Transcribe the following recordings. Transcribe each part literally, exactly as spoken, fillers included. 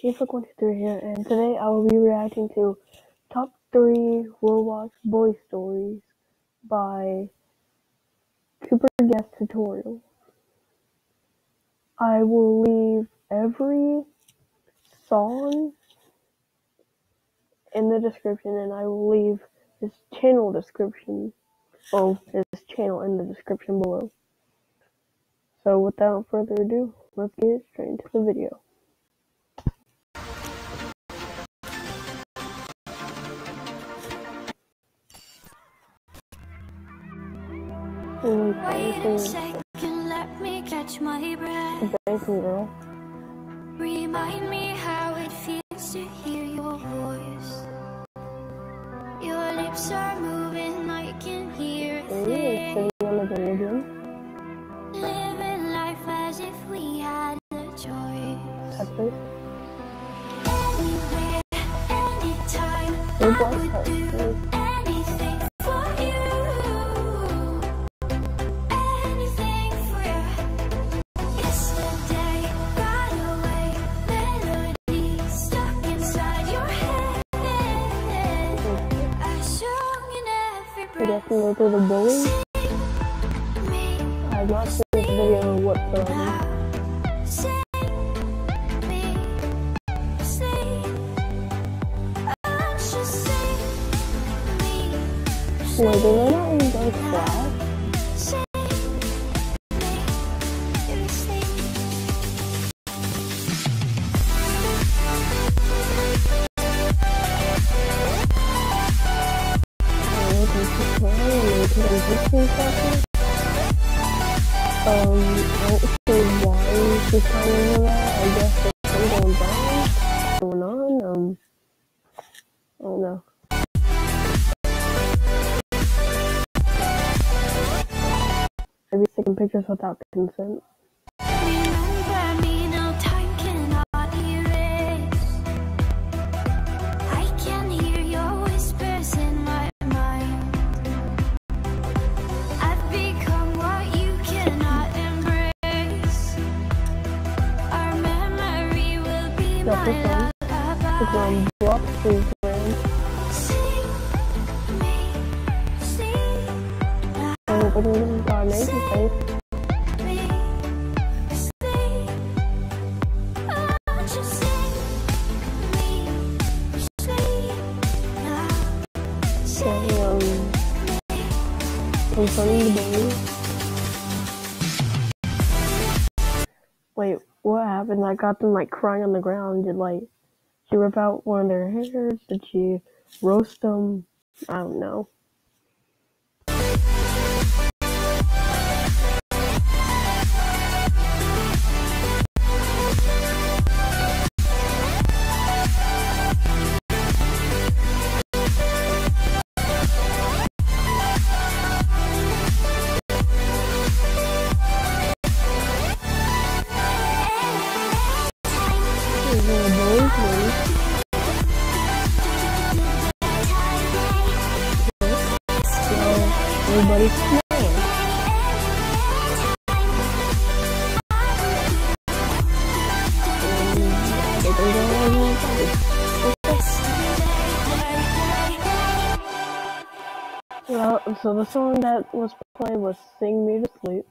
Shifa twenty-three here, and today I will be reacting to Top three Roblox Bully Stories by Super Guest Tutorial. I will leave every song in the description, and I will leave his channel description, oh, his channel in the description below. So without further ado, let's get straight into the video. Wait a second, let me catch my breath. Dancing girl. Remind me how it feels to hear your voice. Your lips are moving, I can hear it. Sitting on the pavilion. Living life as if we had a choice. Texas. Anywhere, anytime, Where's I would Black do Texas? anything for you. Anything for you. Yesterday got away, melody stuck inside your head. I sung in every I breath. guess we go through the bully. Sing me, I have not seen this video whatsoever. now. Sing me, sing. Oh, just sing me, Wait, did they not even go flat? sing me, you sing. Um, I don't see why she's telling me that. I guess there's something going on. Going on. Um, I don't know. Maybe taking pictures without consent. Remember me, no time cannot erase. I can hear your whispers in my mind. I've become what you cannot embrace. Our memory will be That's my the It's lullaby. on Block Street Brand. Sing me, sing Oh, but even got an Asian face. me, sing. Oh, just sing me, sing now. So, um, confronting the bully. Wait, what happened? I got them like crying on the ground. Did like she rip out one of their hairs? Did she roast them? I don't know. Is there a bully, please? So, everybody's smiling. Well, so the song that was played was Sing Me to Sleep.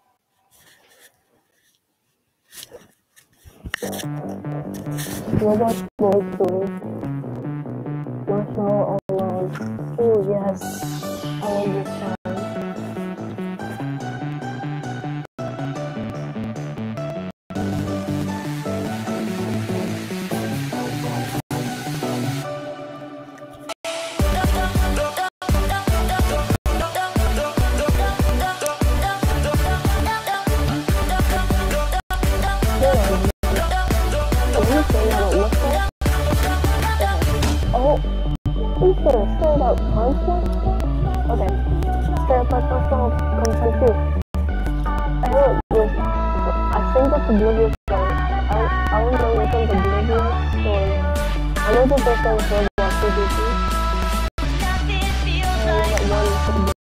Roblox Bully Story. Marshmallow All Alone. Oh yes, I love this song. Oh, who's gonna straight up punch one? Okay, straight up punch myself, come punch you. I know it was, I think that's Oblivious Story. I don't, I don't know which one's Oblivious Story. I know that this one was Roblox P V P. I know that one is Oblivious.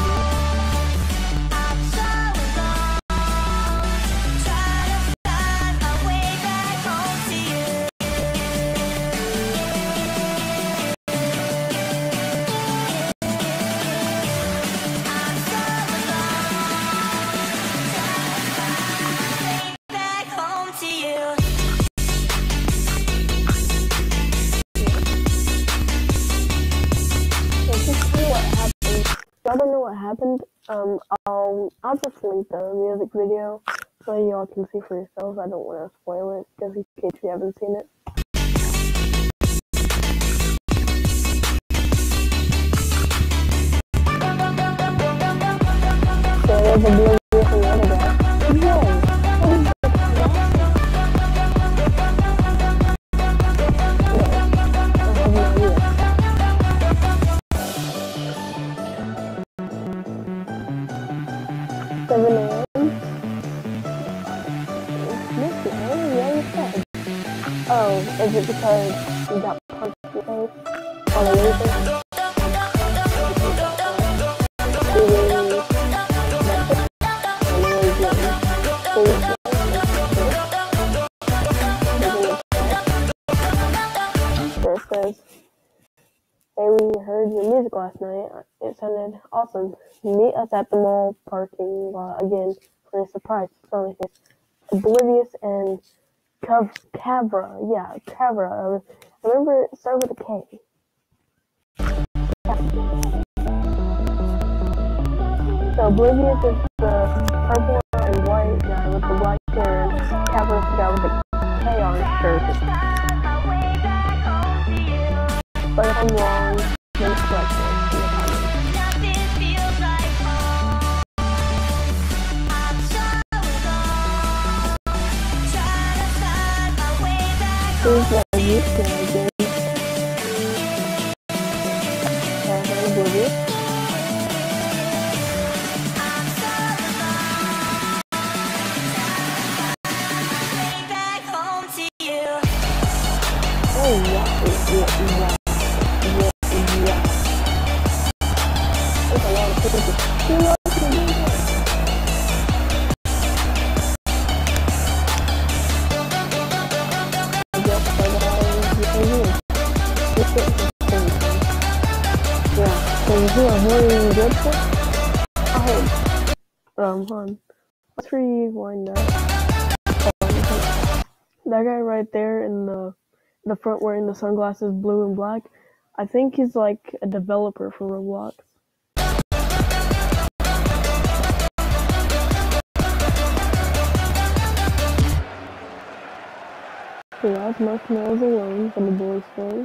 what happened? Um, I'll I'll just link the music video so y'all can see for yourselves. I don't want to spoil it just in case you haven't seen it. So there's a blue from the other guy. Whoa! seven a m Oh, is it because you got punched in the face on a laser? It says, hey, we heard your music last night. It sounded awesome. Meet us at the mall parking lot again for a surprise. So it's Oblivious and Cav Cavra. Yeah, Cavra. I remember it started with a K. So Oblivious is the purple and white guy with the black hair. Cavra is the guy with the K on his shirt. But if I'm wrong, then correct me in the comments. Please let me again. And Oblivious. Oh yeah, yeah, yeah. Um, hold on. Let's rewind that. That guy right there in the the front wearing the sunglasses, blue and black. I think he's like a developer for Roblox. So that's Marshmallows Alone from the Bully Story.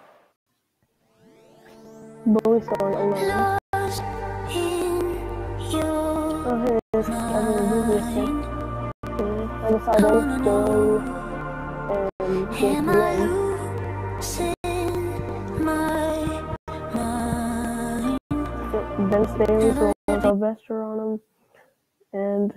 Bully Story Alone. Oh, here it is. Kevin Lucas. I decided to go and get the Ben Staley's with Sylvester on him, and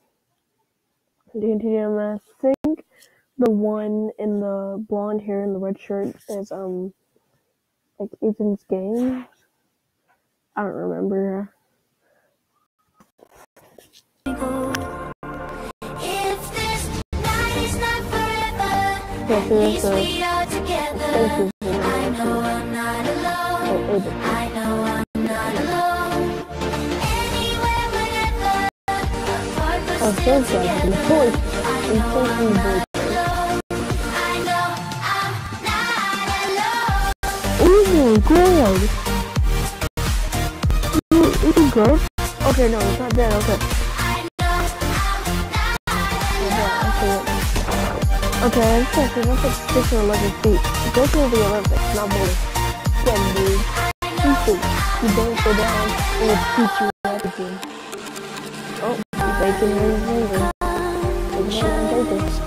D and T M, I think the one in the blonde hair and the red shirt is um like Ethan's Games. I don't remember. Yeah, so there's a I know I'm not alone. I know I'm not alone. Anywhere, whenever. Oh, so sad. The voice. I'm so sad. I know I'm not alone. Oh my god. Is it good? Okay, no, it's not dead. Okay. Okay, I'm checking. That's like six or eleven feet. Go to the Olympics, not bowling. Yeah, dude. You should. You don't go down and it'll teach you everything. Oh, you're baking your finger. Baking your bacon.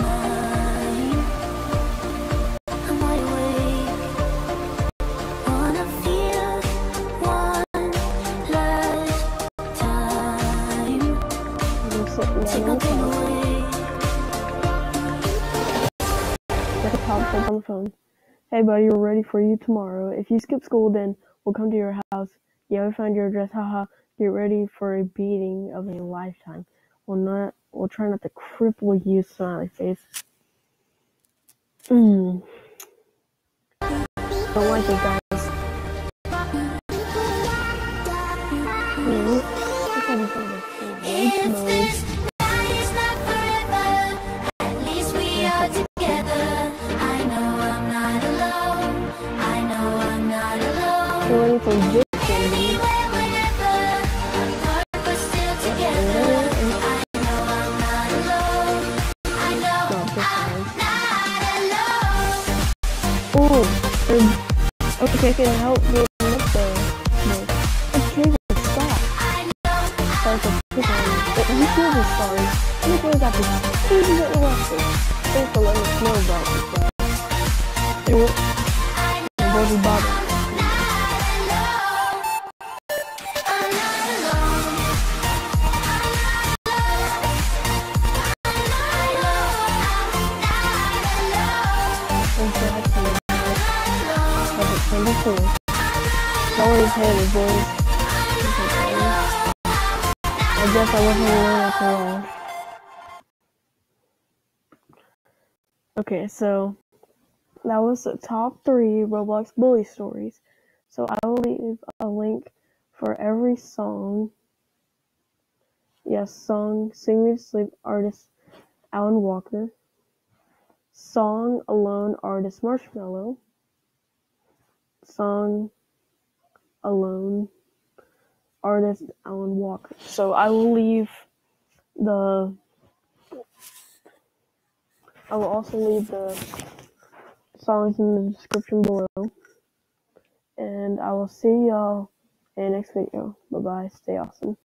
On the phone. Hey buddy, we're ready for you tomorrow. If you skip school, then we'll come to your house. Yeah, we found your address. Haha. Get ready for a beating of a lifetime. We'll not. We'll try not to cripple you. Smiley face. Hmm. Don't like it, guys. Hmm. Ready for this one, Ooh, um, okay, can help me look the book. Okay, stop. Start the pick on it. You feel the stars. You feel that the even get arrested. Thanks for letting us know about this guy. It will. It will be bothering us. Cool. No one's head is boys. I guess I wasn't alone after all. Okay, so that was the top three Roblox bully stories. So I will leave a link for every song. Yes, song Sing Me to Sleep, artist Alan Walker. Song Alone, artist Marshmello. Song Alone, artist Alan Walker. So I will leave the I will also leave the songs in the description below. And I will see y'all in the next video. Bye bye. Stay awesome.